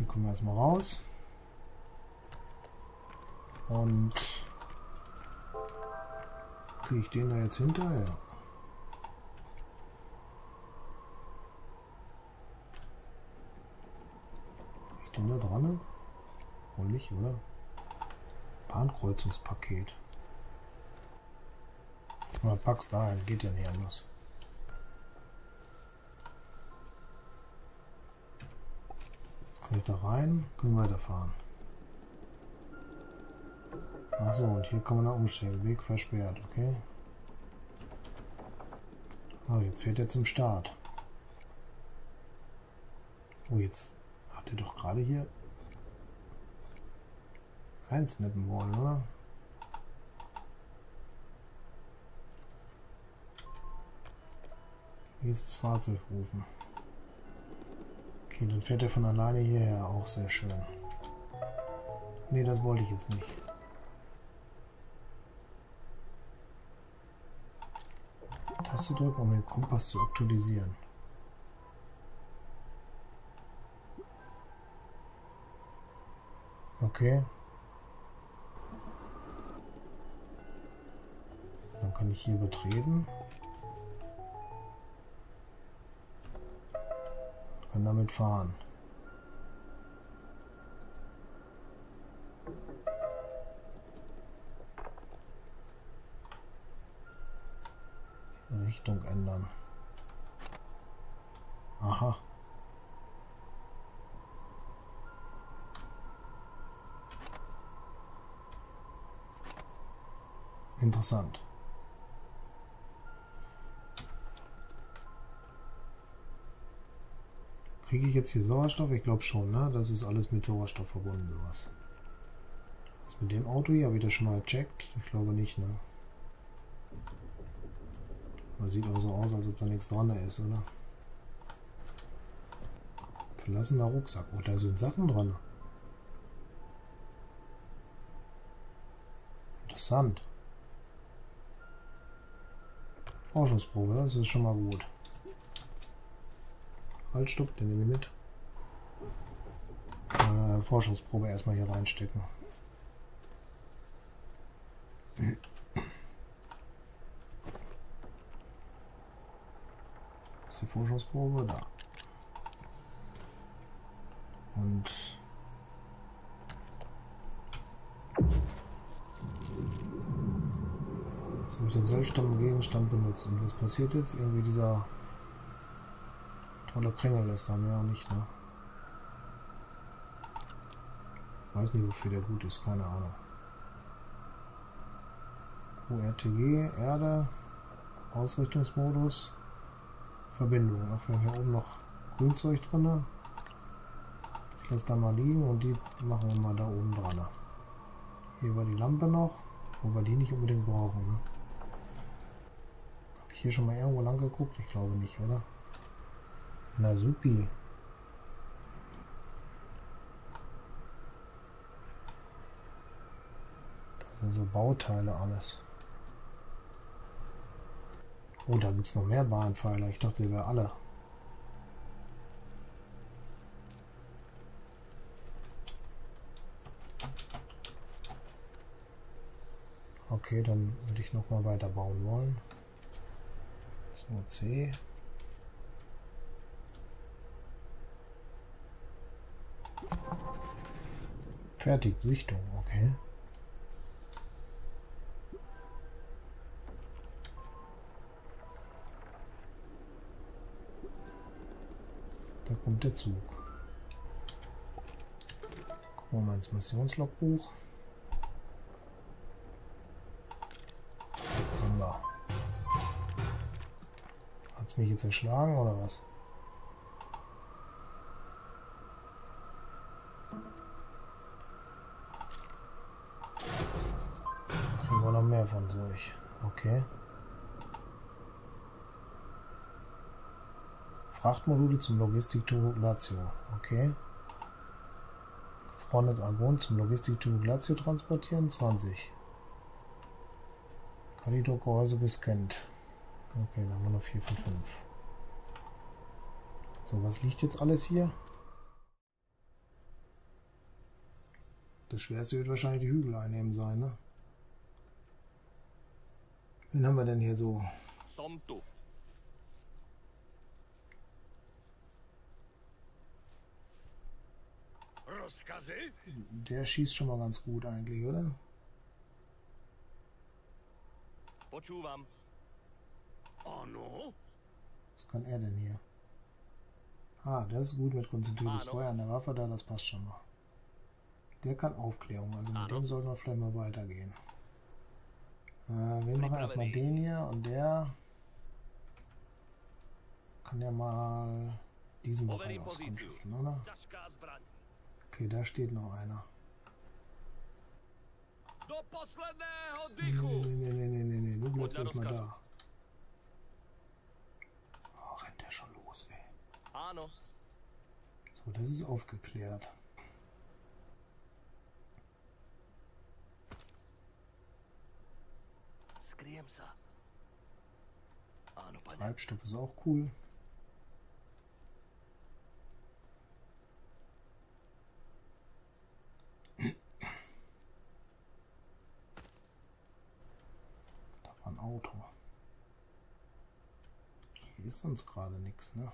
kommen wir erstmal raus. Und kriege ich den da jetzt hinter? Ja. Kriege ich den da dran? Wohl nicht, oder? Bahnkreuzungspaket. Mal pack's da ein, geht ja nicht anders. Jetzt kann ich da rein, können weiterfahren. Achso, und hier kann man da umsteigen. Weg versperrt, okay. Oh, jetzt fährt er zum Start. Oh, jetzt hat er doch gerade hier einsnappen wollen, oder? Nächstes Fahrzeug rufen. Okay, dann fährt er von alleine hierher. Auch sehr schön. Nee, das wollte ich jetzt nicht. Taste drücken, um den Kompass zu aktualisieren. Okay. Dann kann ich hier betreten. Kann damit fahren. Richtung ändern. Aha. Interessant. Kriege ich jetzt hier Sauerstoff? Ich glaube schon, ne? Das ist alles mit Sauerstoff verbunden, sowas. Was mit dem Auto hier? Habe ich das schon mal gecheckt? Ich glaube nicht, ne? Das sieht auch so aus, als ob da nichts dran ist, oder? Verlassener Rucksack. Oh, da sind Sachen dran. Interessant. Forschungsprobe, das ist schon mal gut. Halt, stopp, den nehme ich mit. Forschungsprobe erstmal hier reinstecken. Was ist die Forschungsprobe? Da. Und jetzt muss ich den selbstständigen Gegenstand benutzen. Und was passiert jetzt? Irgendwie dieser tolle Kringel ist da mehr und nicht, ne? Weiß nicht, wofür der gut ist, keine Ahnung. URTG, Erde, Ausrichtungsmodus, Verbindung. Ach, wir haben hier oben noch Grünzeug drin. Ich lasse da mal liegen und die machen wir mal da oben dran. Hier war die Lampe noch, wo wir die nicht unbedingt brauchen. Ne? Habe ich hier schon mal irgendwo lang geguckt? Ich glaube nicht, oder? Na supi. Da sind so Bauteile alles. Oh, da gibt es noch mehr Bahnpfeiler. Ich dachte, die wären alle. Okay, dann würde ich noch mal weiter bauen wollen. So, C. Fertig, Sichtung, okay. Da kommt der Zug. Gucken wir mal ins Missionslogbuch. Hat es mich jetzt erschlagen oder was? Kriegen wir noch mehr von solch. Okay. Frachtmodule zum Logistikturbo Lazio. Okay. Gefrorenes Argon zum Logistikturbo Lazio transportieren. 20. Kalidro-Gehäuse gescannt. Okay, dann haben wir noch 4 von 5. So, was liegt jetzt alles hier? Das Schwerste wird wahrscheinlich die Hügel einnehmen sein, ne? Wen haben wir denn hier so? Somtu. Rozkazy? Der schießt schon mal ganz gut eigentlich, oder? Počúvam. Ano? Was kann er denn hier? Ah, das ist gut mit konzentriertes Feuer an der Waffe da, das passt schon mal. Der kann Aufklärung, also mit dem sollten wir vielleicht mal weitergehen. Wir machen erstmal den hier und der kann ja mal diesen Bereich auskundschaften, oder? Okay, da steht noch einer. Nee, du bleibst erstmal da. Oh, rennt der schon los, ey. So, das ist aufgeklärt. Treibstoff ist auch cool. Da war ein Auto. Hier ist uns gerade nichts, ne?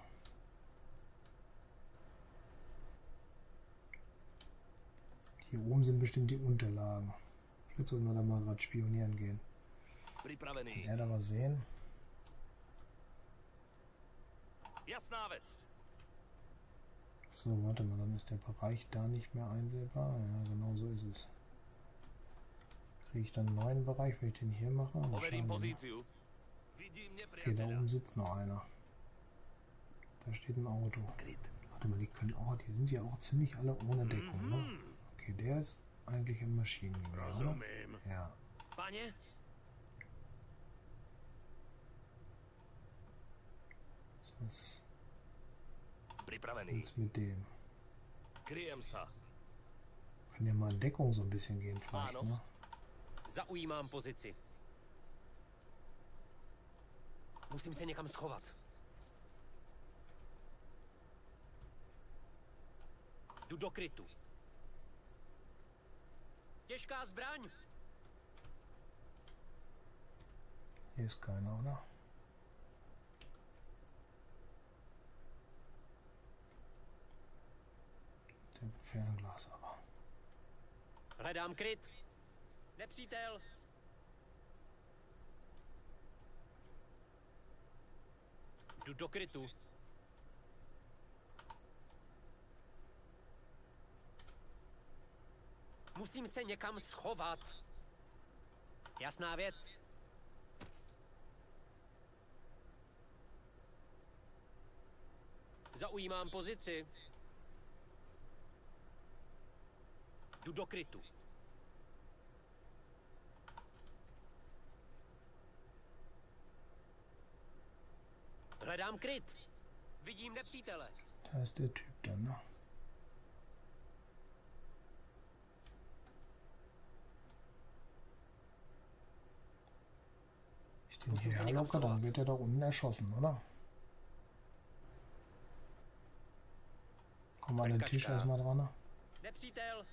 Hier oben sind bestimmt die Unterlagen. Vielleicht sollten wir da mal gerade spionieren gehen. Kann er da was sehen? So, warte mal, dann ist der Bereich da nicht mehr einsehbar. Ja, genau so ist es. Kriege ich dann einen neuen Bereich, wenn ich den hier mache? Wahrscheinlich. Okay, da oben sitzt noch einer. Da steht ein Auto. Warte mal, die können. Oh, die sind ja auch ziemlich alle ohne Deckung, ne? Okay, der ist eigentlich im Maschinengewehr, oder? Ja. Was ist mit dem? Können ja mal in Deckung so ein bisschen gehen, vielleicht, ne? Zaujímám pozici. Musím se někam schovat. Jdu do krytu. Těžká zbraň. Hier ist keiner, oder? Der Fernglas aber. Hledám kryt. Nepřítel. Jdu do krytu. Musím se někam schovat. Jasná věc. Zaujímám pozici. Jdu do krytu. Hledám kryt. Vidím nepřítele. Da ist der Typ dann, ne? Ich den hier locker, dann wird er da unten erschossen, oder? Komm mal an den Tisch erstmal dran, ne? Nepřítel.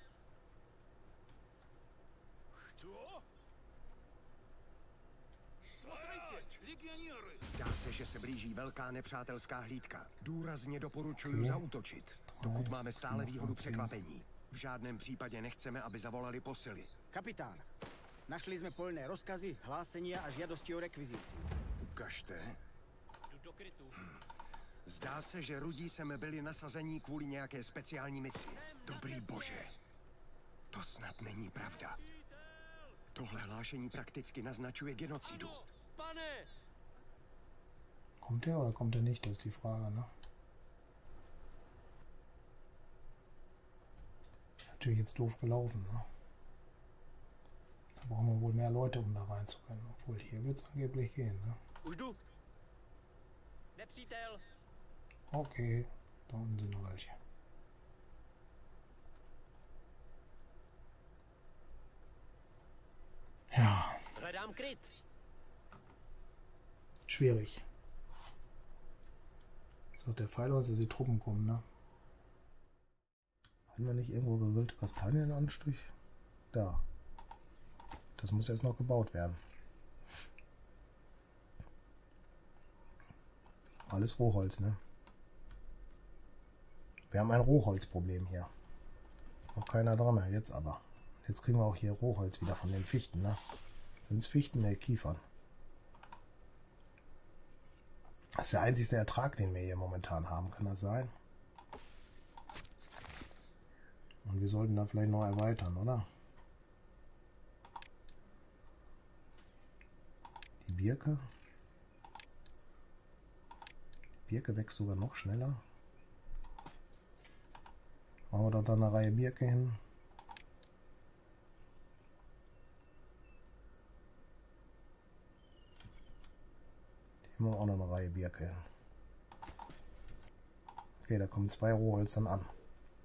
Zdá se, že se blíží velká nepřátelská hlídka. Důrazně doporučuji zaútočit, dokud máme stále výhodu překvapení. V žádném případě nechceme, aby zavolali posily. Kapitán, našli jsme polné rozkazy, hlásení a žádosti o rekvizici. Ukažte. Jdu do krytu. Zdá se, že rudí sem byli nasazení kvůli nějaké speciální misi. Dobrý bože. To snad není pravda. Tohle hlášení prakticky naznačuje genocidu. Pane! Kommt der oder kommt er nicht? Das ist die Frage, ne? Ist natürlich jetzt doof gelaufen, ne? Da brauchen wir wohl mehr Leute, um da rein zu können. Obwohl, hier wird es angeblich gehen, ne? Už jdu. Nepřítel. Okay, da unten sind noch welche. Ja. Hledám kryt. Schwierig. Sagt der Pfeil uns, dass die Truppen kommen, ne? Hatten wir nicht irgendwo gegrillte Kastanien anstich? da. Das muss jetzt noch gebaut werden. Alles Rohholz, ne? Wir haben ein Rohholzproblem hier. Ist noch keiner dran, jetzt aber. Jetzt kriegen wir auch hier Rohholz wieder von den Fichten, ne? Sind es Fichten? Ne, Kiefern. Das ist der einzige Ertrag, den wir hier momentan haben. Kann das sein? Und wir sollten da vielleicht noch erweitern, oder? Die Birke. Die Birke wächst sogar noch schneller. Machen wir doch da eine Reihe Birke hin. Hier machen wir auch noch eine Reihe Birke hin. Okay, da kommen 2 Rohholz dann an.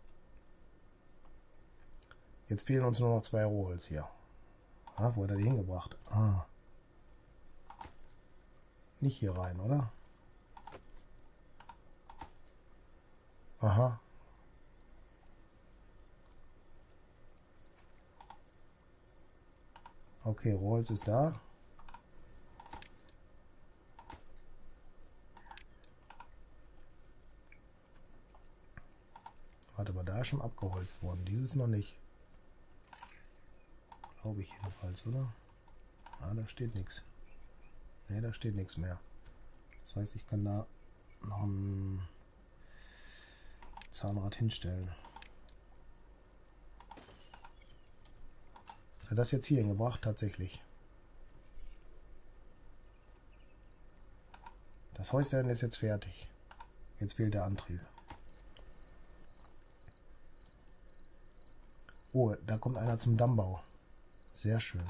Jetzt fehlen uns nur noch 2 Rohholz hier. Ah, wo hat er die hingebracht? Ah. Nicht hier rein, oder? Aha. Okay, Rohholz ist da. Warte mal, da ist schon abgeholzt worden. Dieses noch nicht. Glaube ich jedenfalls, oder? Ah, da steht nichts. Ne, da steht nichts mehr. Das heißt, ich kann da noch ein Zahnrad hinstellen. Hat er das jetzt hier hingebracht? Tatsächlich. Das Häuschen ist jetzt fertig. Jetzt fehlt der Antrieb. Oh, da kommt einer zum Dammbau. Sehr schön.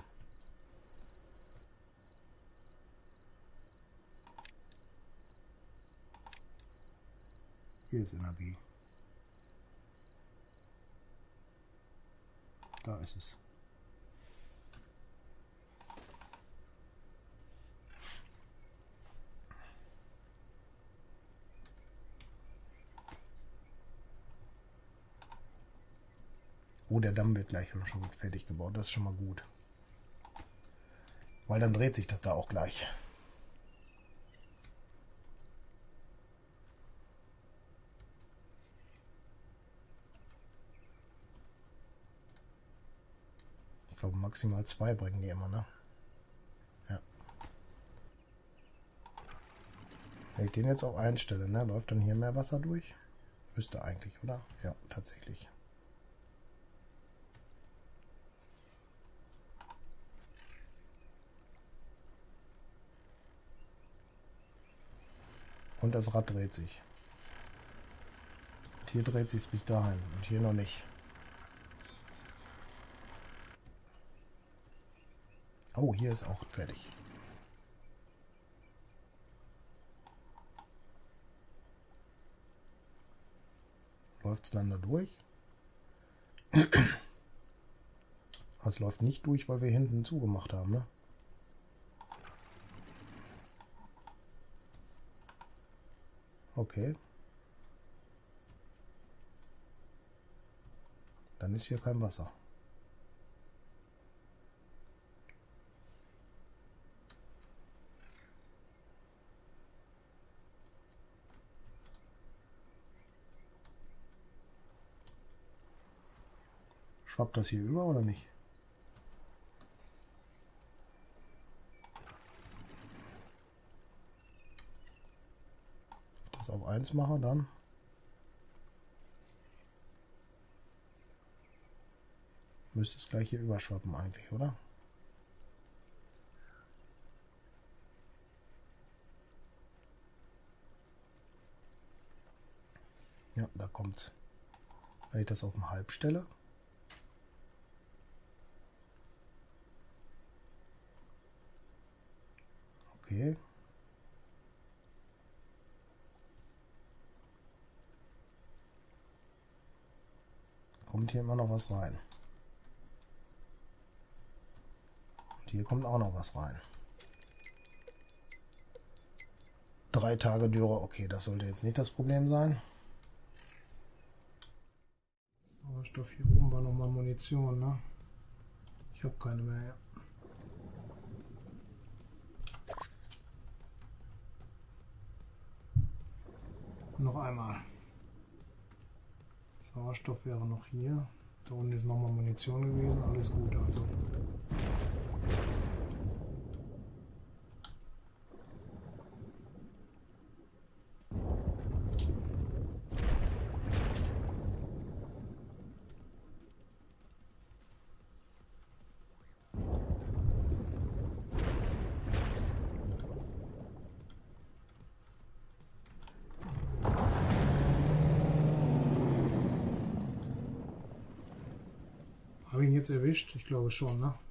Hier ist Energie. Da ist es. Oh, der Damm wird gleich schon fertig gebaut. Das ist schon mal gut. Weil dann dreht sich das da auch gleich. Ich glaube, maximal 2 bringen die immer, ne? Ja. Wenn ich den jetzt auch einstelle, ne? Läuft dann hier mehr Wasser durch? Müsste eigentlich, oder? Ja, tatsächlich. Und das Rad dreht sich. Und hier dreht sich es bis dahin. Und hier noch nicht. Oh, hier ist auch fertig. Läuft es dann da durch? Es läuft nicht durch, weil wir hinten zugemacht haben, ne? Okay. Dann ist hier kein Wasser. Schwappt das hier über oder nicht? Wenn ich das auf 1 mache, dann müsste es gleich hier überschwappen eigentlich, oder? Ja, da kommt's. Wenn ich das auf dem Halb stelle, okay. Kommt hier immer noch was rein. Und hier kommt auch noch was rein. 3 Tage Dürre, okay, das sollte jetzt nicht das Problem sein. Sauerstoff hier oben war nochmal Munition, ne? Ich habe keine mehr, ja. Noch einmal. Sauerstoff wäre noch hier. Da unten ist nochmal Munition gewesen. Alles gut, also. Habe ich ihn jetzt erwischt? Ich glaube schon, ne?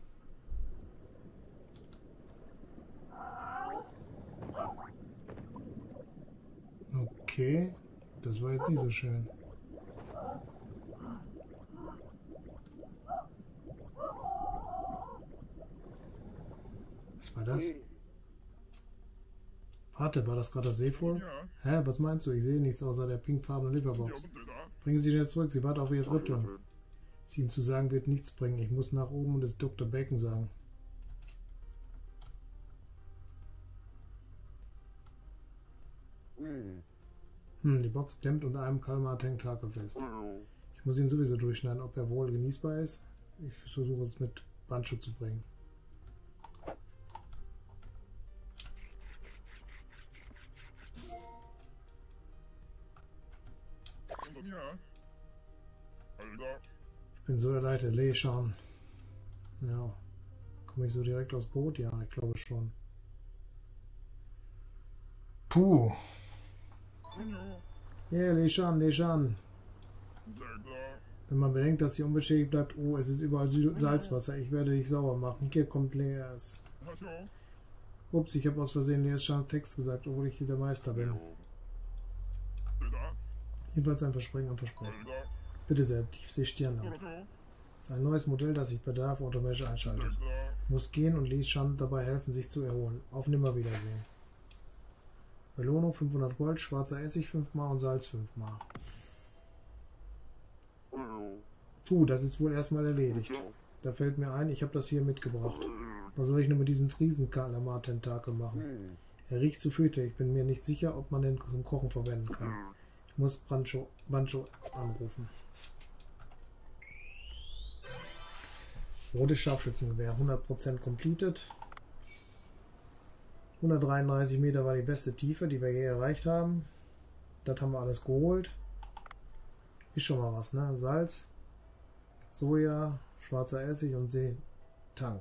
Okay, das war jetzt nicht so schön. Was war das? Warte, war das gerade das Seevoll? Hä, was meinst du? Ich sehe nichts außer der pinkfarbenen Liverbox. Bringen Sie jetzt zurück, sie wartet auf Ihre Rettung. Sie ihm zu sagen, wird nichts bringen. Ich muss nach oben und es Dr. Bacon sagen. Die Box klemmt unter einem Kalmar-Tentakel fest. Ich muss ihn sowieso durchschneiden, ob er wohl genießbar ist. Ich versuche es mit Bancho zu bringen. Ich bin so erleichtert. Leishan. Ja. Komme ich so direkt aufs Boot? Ja, ich glaube schon. Puh. Ja, Leishan, Leishan. Wenn man bedenkt, dass sie unbeschädigt bleibt, oh, es ist überall Salzwasser. Ich werde dich sauer machen. Hier kommt Leas. Ups, ich habe aus Versehen Leas Text gesagt, obwohl ich hier der Meister bin. Jedenfalls ein Versprechen am Versprechen. Bitte sehr, Tiefsee-Stirnlampe. Das ist ein neues Modell, das sich bei Bedarf automatisch einschaltet. Muss gehen und Leishan dabei helfen, sich zu erholen. Auf Nimmerwiedersehen. Belohnung 500 Gold, schwarzer Essig 5-mal und Salz 5-mal. Puh, das ist wohl erstmal erledigt. Da fällt mir ein, ich habe das hier mitgebracht. Was soll ich nur mit diesem Riesenkalamar-Tentakel machen? Er riecht zu fürchterlich. Ich bin mir nicht sicher, ob man den zum Kochen verwenden kann. Ich muss Bancho anrufen. Rotes Scharfschützengewehr, 100% completed. 133 Meter war die beste Tiefe, die wir je erreicht haben. Das haben wir alles geholt. Ist schon mal was, ne? Salz, Soja, schwarzer Essig und Seetang.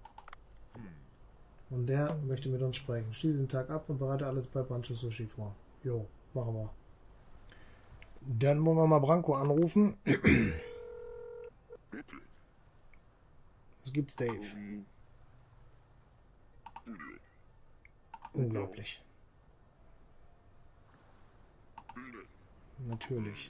Und der möchte mit uns sprechen. Schließe den Tag ab und bereite alles bei Bancho Sushi vor. Jo, machen wir. Dann wollen wir mal Branko anrufen. Was gibt's, Dave? Unglaublich. Natürlich.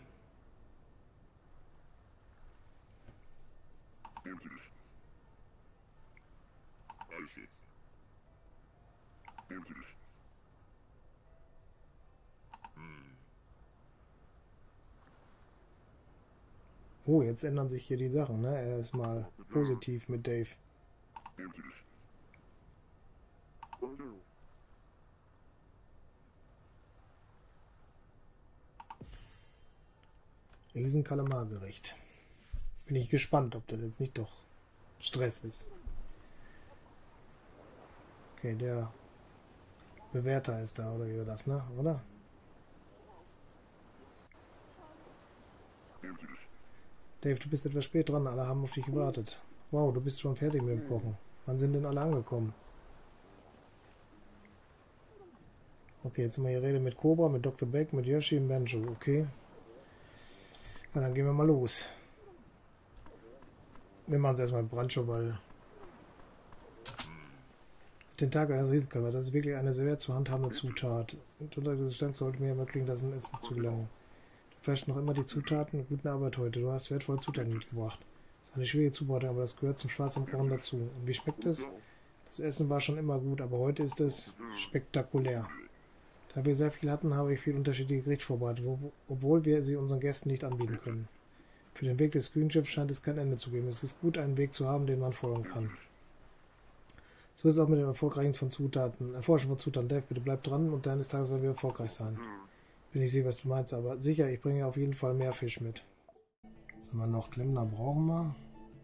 Oh, jetzt ändern sich hier die Sachen, ne? Er ist mal positiv mit Dave. Riesenkalamargericht. Bin ich gespannt, ob das jetzt nicht doch Stress ist. Okay, der Bewerter ist da, oder wie war das, ne? Oder? Dave, du bist etwas spät dran, alle haben auf dich gewartet. Wow, du bist schon fertig mit dem Kochen. Wann sind denn alle angekommen? Okay, jetzt haben wir hier Rede mit Cobra, mit Dr. Beck, mit Yoshi und Banjo, okay. Ja, dann gehen wir mal los. Wir machen es erstmal mit Banjo, weil Tentakel als Riesenkalber, das ist wirklich eine sehr zu handhabende Zutat. Und unter dieser Stand sollte mir ermöglichen, das in Essen zu gelangen. Vielleicht noch immer die Zutaten. Gute Arbeit heute. Du hast wertvolle Zutaten mitgebracht. Das ist eine schwierige Zubereitung, aber das gehört zum Spaß am Kochen dazu. Und wie schmeckt es? Das Essen war schon immer gut, aber heute ist es spektakulär. Da wir sehr viel hatten, habe ich viel unterschiedliche Gerichte vorbereitet, obwohl wir sie unseren Gästen nicht anbieten können. Für den Weg des Grünschiffs scheint es kein Ende zu geben. Es ist gut, einen Weg zu haben, den man folgen kann. So ist es auch mit dem Erforschen von Zutaten. Dave, bitte bleib dran und eines Tages werden wir erfolgreich sein. Wenn ich sehe, was du meinst, aber sicher, ich bringe auf jeden Fall mehr Fisch mit. Sollen wir noch Klempner brauchen wir?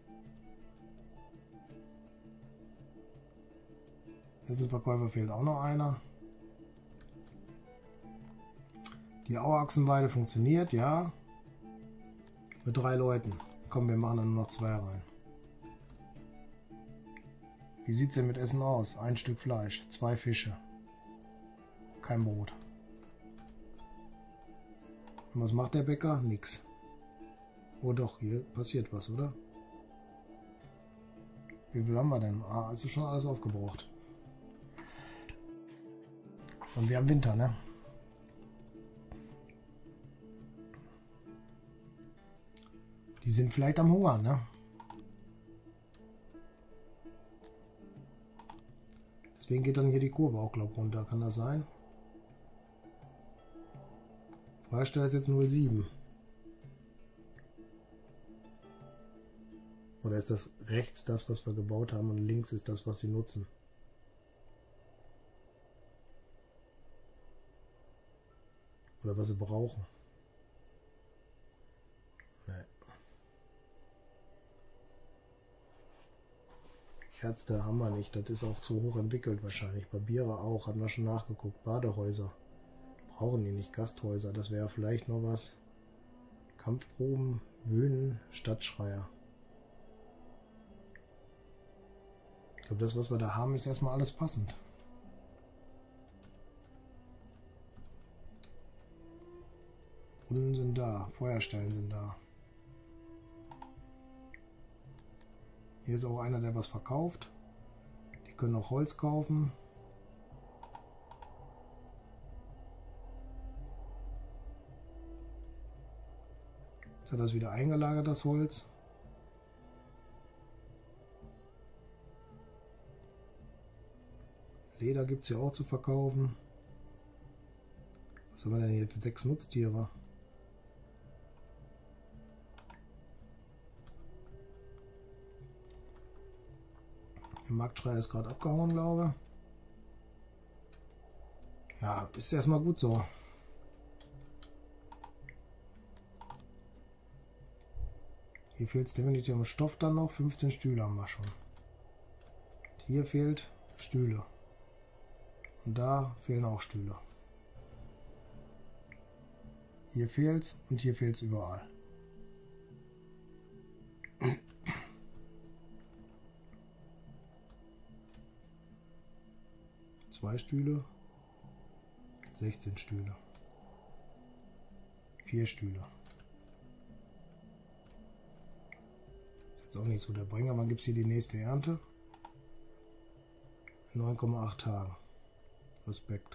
Essenverkäufer fehlt auch noch einer. Die Auerachsenweide funktioniert, ja. Mit 3 Leuten. Komm, wir machen dann nur noch 2 rein. Wie sieht es denn mit Essen aus? 1 Stück Fleisch, 2 Fische. Kein Brot. Und was macht der Bäcker? Nix. Oh doch, hier passiert was, oder? Wie viel haben wir denn? Ah, es ist schon alles aufgebraucht. Und wir haben Winter, ne? Die sind vielleicht am Hunger, ne? Deswegen geht dann hier die Kurve auch, glaube ich, runter. Kann das sein? Feuerstelle ist jetzt 07. Oder ist das rechts das, was wir gebaut haben und links ist das, was sie nutzen? Oder was sie brauchen? Nee. Ärzte haben wir nicht. Das ist auch zu hoch entwickelt wahrscheinlich. Barbiere auch. Hatten wir schon nachgeguckt. Badehäuser. Brauchen die nicht. Gasthäuser. Das wäre vielleicht noch was. Kampfgruben, Bühnen, Stadtschreier. Ich glaube, das, was wir da haben, ist erstmal alles passend. Brunnen sind da. Feuerstellen sind da. Hier ist auch einer, der was verkauft. Die können auch Holz kaufen. Jetzt hat das wieder eingelagert, das Holz. Leder gibt es ja auch zu verkaufen. Was haben wir denn hier für 6 Nutztiere? Der Marktschreier ist gerade abgehauen, glaube ich. Ja, ist erstmal gut so. Hier fehlt es definitiv am Stoff dann noch. 15 Stühle haben wir schon. Hier fehlt Stühle. Und da fehlen auch Stühle. Hier fehlt's und hier fehlt's überall. 2 Stühle, 16 Stühle, 4 Stühle. Ist jetzt auch nicht so der Bringer. Wann gibt es hier die nächste Ernte? In 9,8 Tagen. Respekt.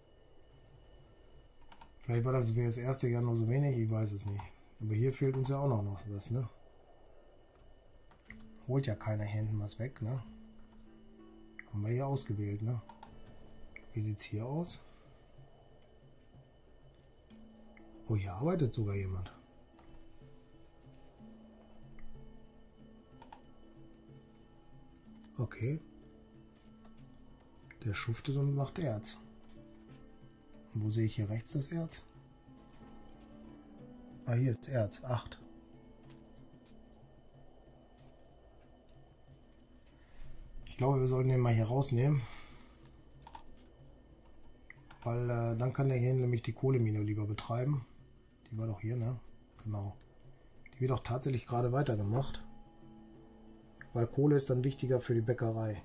Vielleicht war das für das erste Jahr nur so wenig, ich weiß es nicht. Aber hier fehlt uns ja auch noch was, ne? Holt ja keiner hier hinten was weg, ne? Haben wir hier ausgewählt, ne? Wie sieht es hier aus? Oh, hier arbeitet sogar jemand. Okay. Der schuftet und macht Erz. Und wo sehe ich hier rechts das Erz? Ah, hier ist Erz. 8. Ich glaube, wir sollten den mal hier rausnehmen. Weil dann kann der hier nämlich die Kohlemine lieber betreiben. Die war doch hier, ne? Genau. Die wird auch tatsächlich gerade weitergemacht. Weil Kohle ist dann wichtiger für die Bäckerei.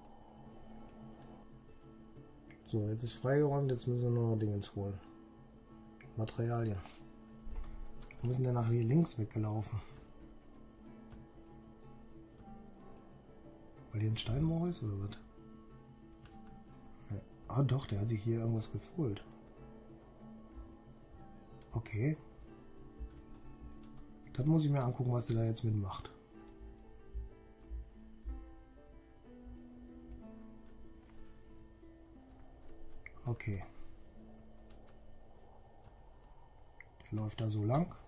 So, jetzt ist freigeräumt, jetzt müssen wir nur noch Dingens holen. Materialien. Wir müssen dann nach hier links weggelaufen. Weil hier ein Steinbruch ist, oder was? Ja. Ah doch, der hat sich hier irgendwas geholt. Okay. Das muss ich mir angucken, was der da jetzt mitmacht. Okay. Der läuft da so lang.